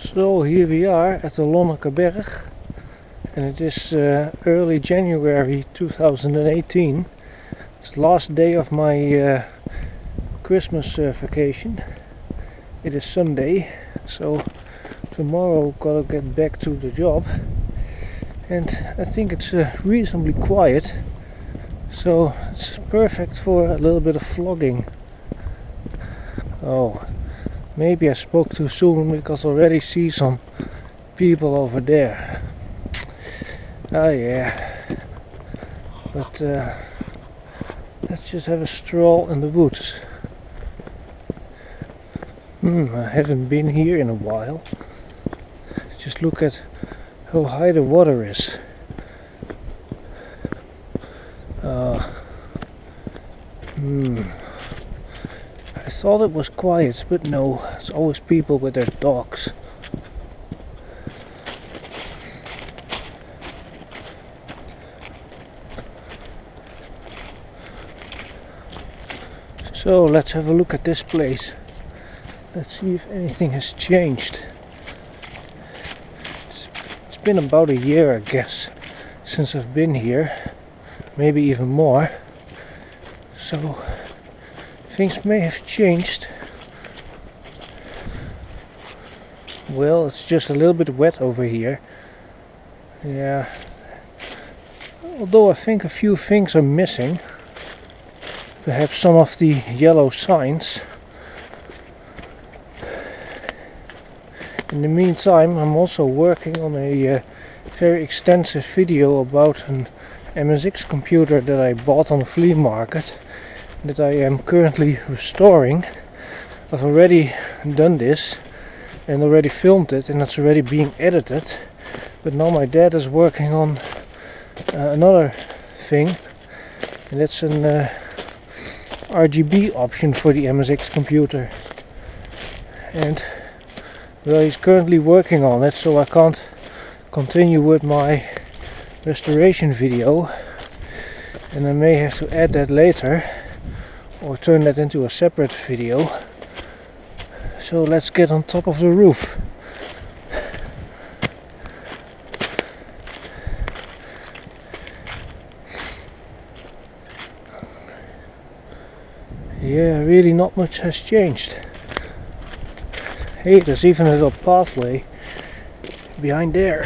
So here we are at the Lonnekeberg, and it is early January 2018. It's the last day of my Christmas vacation. It is Sunday, so tomorrow gotta get back to the job, and I think it's reasonably quiet, so it's perfect for a little bit of vlogging. Oh, maybe I spoke too soon because I already see some people over there. Oh yeah, but let's just have a stroll in the woods. I haven't been here in a while. Just look at how high the water is. I thought it was quiet, but no, it's always people with their dogs. So let's have a look at this place. Let's see if anything has changed. It's been about a year, I guess, since I've been here, maybe even more. So things may have changed. Well, it's just a little bit wet over here. Yeah. Although I think a few things are missing. Perhaps some of the yellow signs. In the meantime, I'm also working on a very extensive video about an MSX computer that I bought on a flea market, that I am currently restoring. I've already done this and already filmed it, and it's already being edited, but now my dad is working on another thing, and that's an RGB option for the MSX computer. And well, he's currently working on it, so I can't continue with my restoration video, and I may have to add that later or turn that into a separate video. So let's get on top of the roof. Yeah, really not much has changed. Hey, there's even a little pathway behind there.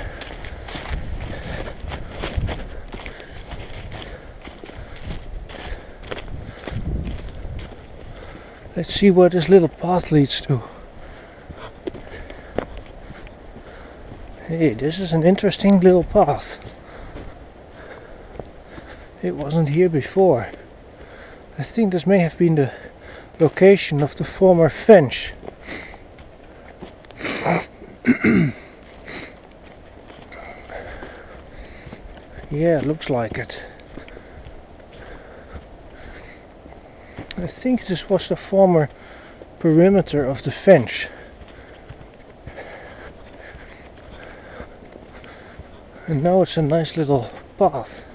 Let's see where this little path leads to. Hey, this is an interesting little path. It wasn't here before. I think this may have been the location of the former fence. Yeah, it looks like it. I think this was the former perimeter of the fence. And now it's a nice little path.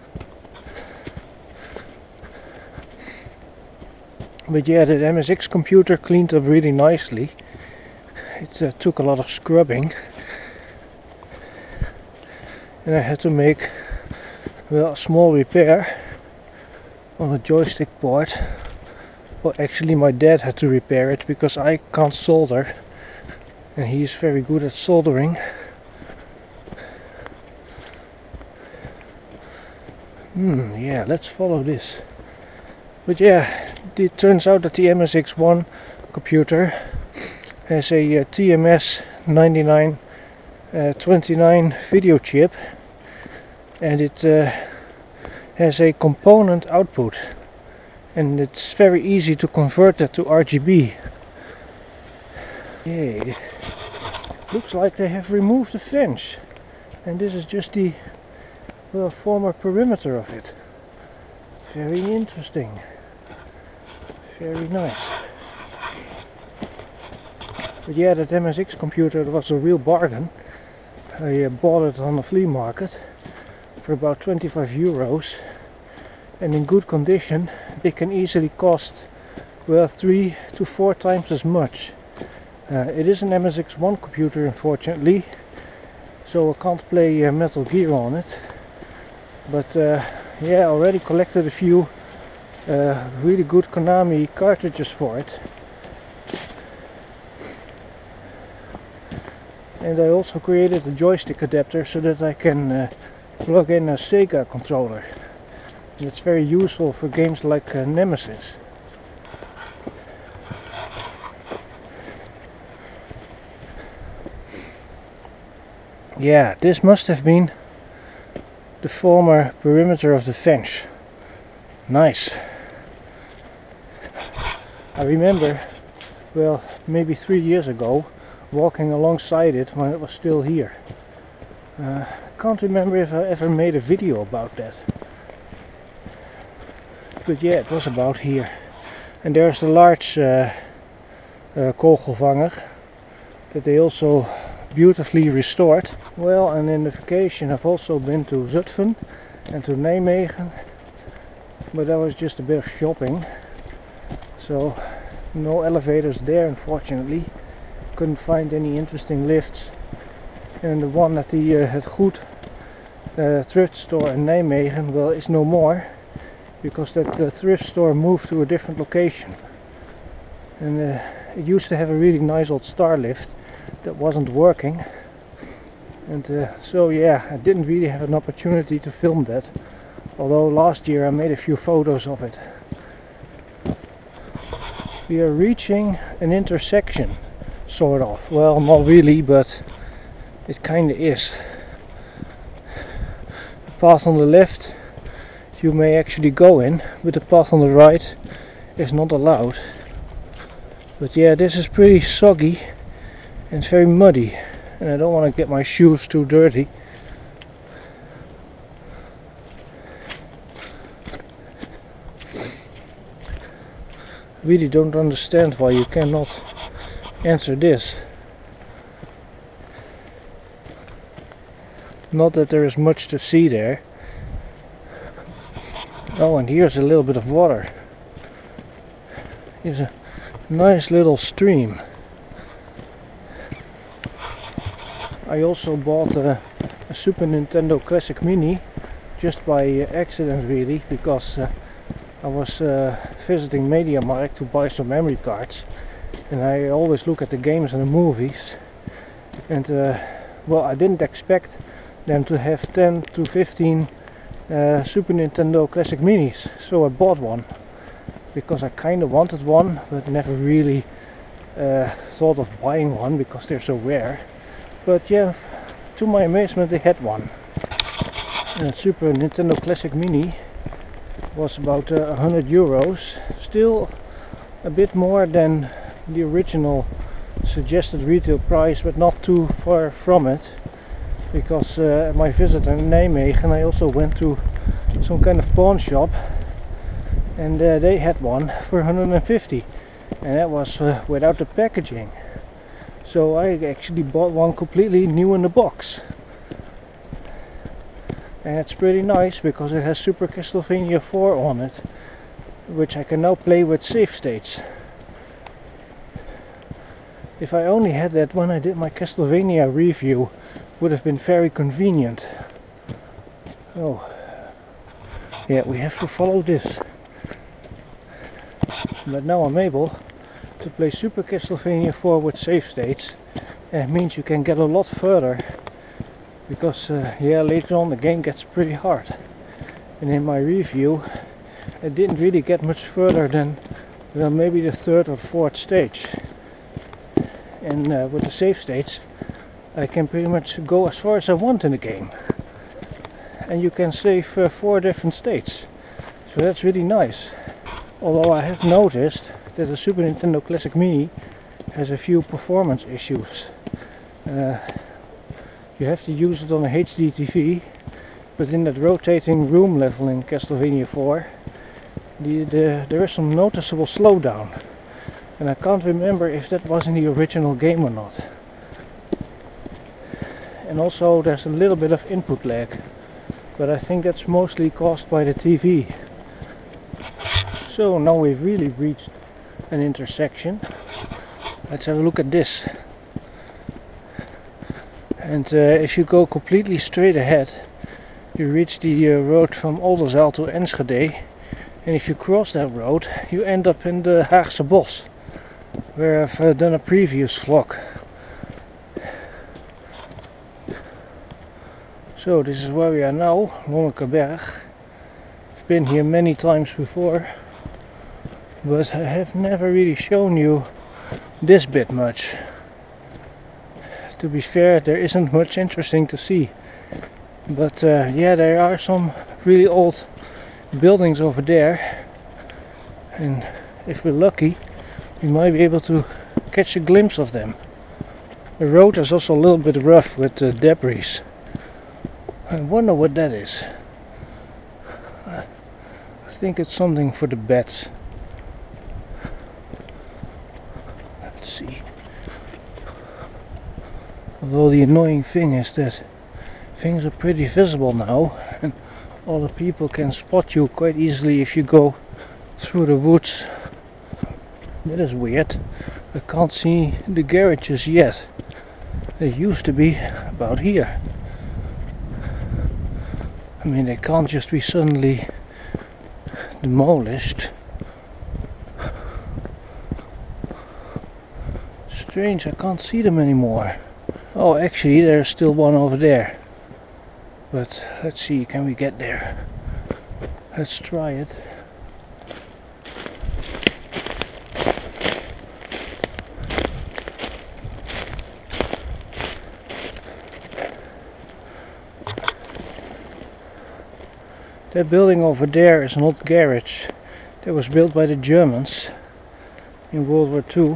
But yeah, the MSX computer cleaned up really nicely. It took a lot of scrubbing. And I had to make, well, a small repair on the joystick board. Well, actually my dad had to repair it because I can't solder, and he's very good at soldering. Yeah, let's follow this. But yeah, it turns out that the MSX1 computer has a TMS 9929 video chip, and it has a component output, and it's very easy to convert that to RGB. Yay. Looks like they have removed the fence, and this is just the former perimeter of it. Very interesting. Very nice. But yeah, that MSX computer was a real bargain. I bought it on the flea market for about 25 euros, and in good condition they can easily cost, well, 3 to 4 times as much. It is an MSX1 computer, unfortunately, so I can't play Metal Gear on it. But yeah, I already collected a few really good Konami cartridges for it. And I also created a joystick adapter so that I can plug in a Sega controller. And it's very useful for games like Nemesis. Yeah, this must have been the former perimeter of the fence. Nice. I remember, well, maybe 3 years ago, walking alongside it when it was still here. I can't remember if I ever made a video about that. But yeah, it was about here. And there's the large kogelvanger that they also beautifully restored. Well, and in the vacation I've also been to Zutphen and to Nijmegen, but that was just a bit of shopping, so no elevators there, unfortunately. Couldn't find any interesting lifts, and the one at the Het Goed thrift store in Nijmegen, well, is no more, because that thrift store moved to a different location. And it used to have a really nice old star lift that wasn't working, and so yeah, I didn't really have an opportunity to film that, although last year I made a few photos of it. We are reaching an intersection, sort of. Well, not really, but it kinda is. The path on the left you may actually go in, but the path on the right is not allowed. But yeah, this is pretty soggy and very muddy, and I don't want to get my shoes too dirty. I really don't understand why you cannot answer this. Not that there is much to see there. Oh, and here's a little bit of water. Here's a nice little stream. I also bought a Super Nintendo Classic Mini just by accident, really, because I was visiting MediaMarkt to buy some memory cards, and I always look at the games and the movies, and well, I didn't expect them to have 10 to 15 Super Nintendo Classic Minis, so I bought one because I kind of wanted one, but never really thought of buying one because they're so rare. But yeah, to my amazement, they had one. And Super Nintendo Classic Mini was about 100 euros, still a bit more than the original suggested retail price, but not too far from it, because at my visit in Nijmegen I also went to some kind of pawn shop, and they had one for 150, and that was without the packaging. So I actually bought one completely new in the box, and it's pretty nice because it has Super Castlevania 4 on it, which I can now play with save states. If I only had that when I did my Castlevania review, would have been very convenient. Oh, yeah, we have to follow this. But now I'm able to play Super Castlevania 4 with save states, and it means you can get a lot further, because yeah, later on the game gets pretty hard. And in my review I didn't really get much further than maybe the third or fourth stage, and with the save states I can pretty much go as far as I want in the game, and you can save 4 different states, so that's really nice. Although I have noticed that the Super Nintendo Classic Mini has a few performance issues. You have to use it on a HD TV, but in that rotating room level in Castlevania 4 there is some noticeable slowdown, and I can't remember if that was in the original game or not. And also there's a little bit of input lag, but I think that's mostly caused by the TV. So now we've really reached an intersection. Let's have a look at this. And if you go completely straight ahead, you reach the road from Oldenzaal to Enschede. And if you cross that road, you end up in the Haagse Bos, where I've done a previous vlog. So this is where we are now, Lonnekeberg. I've been here many times before, but I have never really shown you this bit much. To be fair, there isn't much interesting to see. But yeah, there are some really old buildings over there, and if we're lucky we might be able to catch a glimpse of them. The road is also a little bit rough with debris. I wonder what that is. I think it's something for the bats. Let's see. Although the annoying thing is that things are pretty visible now, and other people can spot you quite easily if you go through the woods. That is weird. I can't see the garages yet. They used to be about here. I mean, they can't just be suddenly demolished. Strange, I can't see them anymore. Oh, actually there's still one over there. But let's see, can we get there? Let's try it. That building over there is an old garage that was built by the Germans in World War II.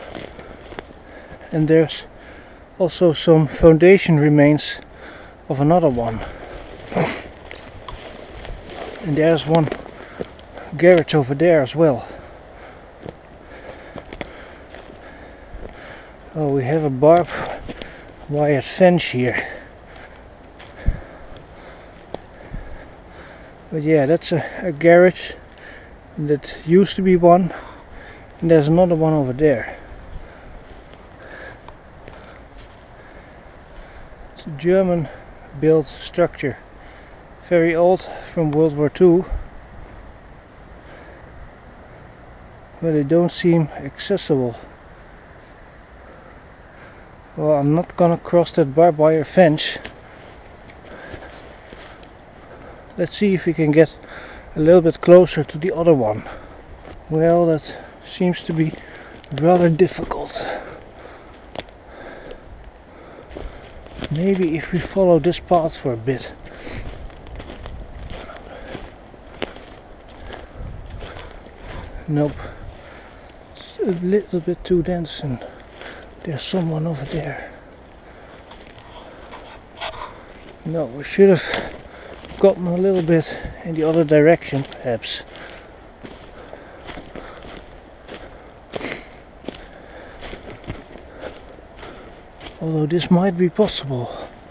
And there's also some foundation remains of another one. And there's one garage over there as well. Oh, we have a barbed wire fence here. But yeah, that's a garage that used to be one, and there's another one over there. It's a German built structure, very old, from World War II, but they don't seem accessible. Well, I'm not gonna cross that barbed wire fence. Let's see if we can get a little bit closer to the other one. Well, that seems to be rather difficult. Maybe if we follow this path for a bit. Nope. It's a little bit too dense, and there's someone over there. No, we should have gotten a little bit in the other direction, perhaps. Although this might be possible.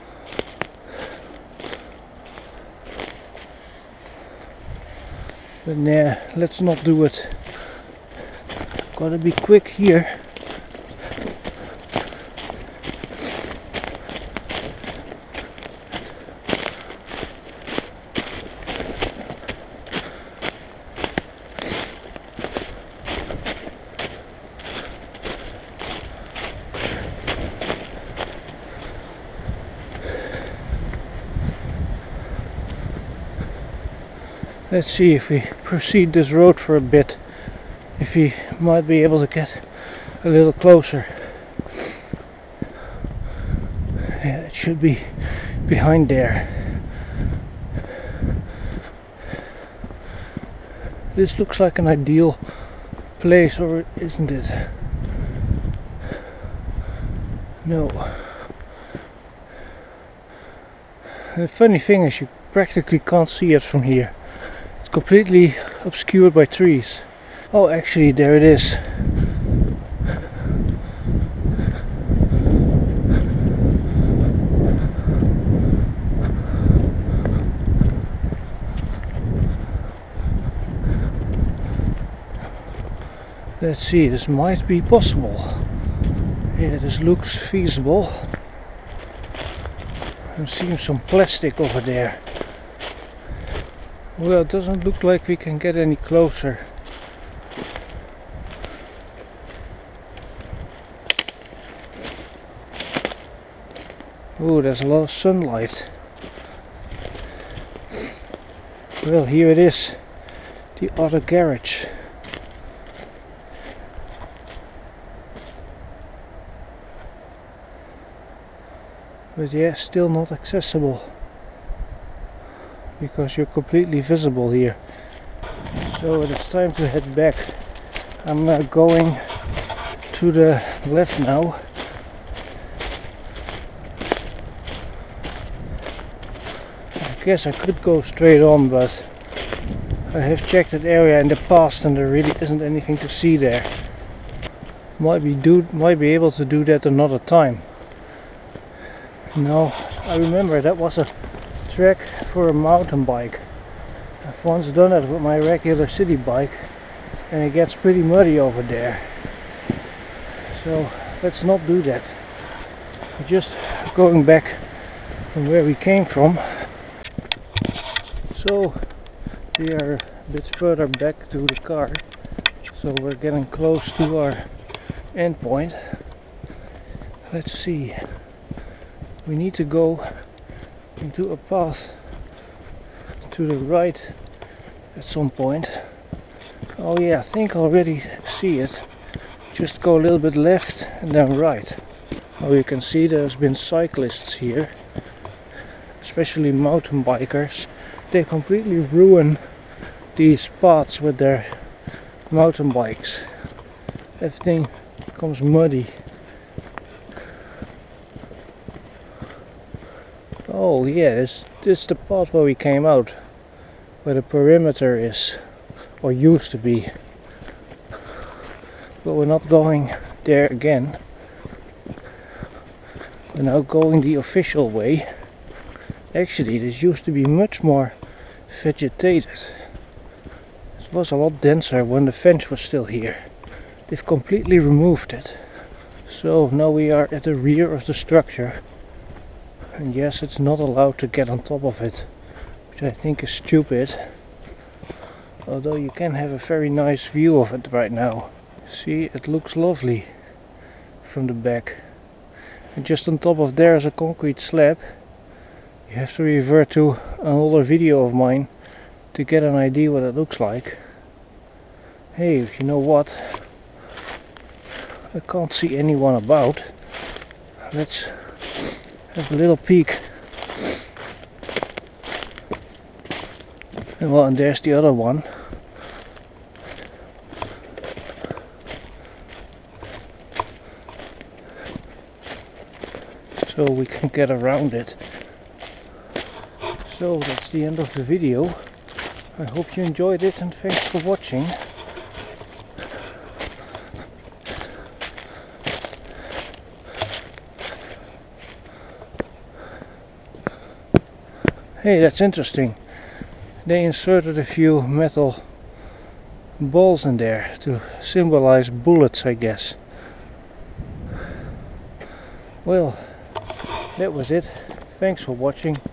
But nah, let's not do it. Gotta be quick here. Let's see if we proceed this road for a bit, if we might be able to get a little closer. Yeah, it should be behind there. This looks like an ideal place, or isn't it? No. The funny thing is, you practically can't see it from here. Completely obscured by trees. Oh, actually, there it is. Let's see, this might be possible. Yeah, this looks feasible. There seems some plastic over there. Well, it doesn't look like we can get any closer. Oh, there's a lot of sunlight. Well, here it is, the other garage. But yeah, still not accessible, because you're completely visible here. So it's time to head back. I'm going to the left now. I guess I could go straight on, but I have checked that area in the past and there really isn't anything to see there. Might be able to do that another time. No, I remember that was a track for a mountain bike. I've once done it with my regular city bike and it gets pretty muddy over there. So let's not do that. We're just going back from where we came from. So we are a bit further back to the car, so we're getting close to our endpoint. Let's see, we need to go into a path to the right at some point. Oh yeah, I think I already see it. Just go a little bit left and then right. Oh, you can see there's been cyclists here, especially mountain bikers. They completely ruin these paths with their mountain bikes. Everything becomes muddy. Oh yeah, this is the path where we came out, where the perimeter is, or used to be. But we're not going there again. We're now going the official way. Actually, this used to be much more vegetated. It was a lot denser when the fence was still here. They've completely removed it. So now we are at the rear of the structure. And yes, it's not allowed to get on top of it, which I think is stupid. Although you can have a very nice view of it right now. See, it looks lovely from the back. And just on top of there is a concrete slab. You have to revert to an older video of mine to get an idea what it looks like. Hey, you know what? I can't see anyone about. Let's have a little peek. And well, and there's the other one. So we can get around it. So that's the end of the video. I hope you enjoyed it and thanks for watching. Hey, that's interesting. They inserted a few metal balls in there to symbolize bullets, I guess. Well, that was it. Thanks for watching.